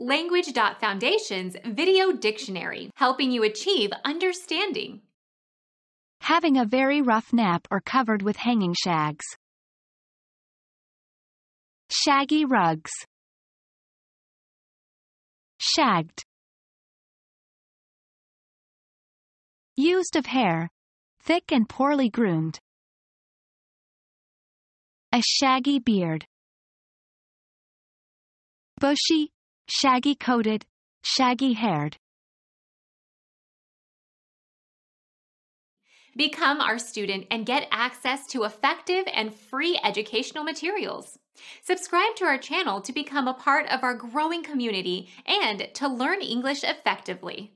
Language.Foundation's Video Dictionary, helping you achieve understanding. Having a very rough nap or covered with hanging shags. Shaggy rugs. Shagged. Used of hair, thick and poorly groomed. A shaggy beard. Bushy, shaggy-coated, shaggy-haired. Become our student and get access to effective and free educational materials. Subscribe to our channel to become a part of our growing community and to learn English effectively.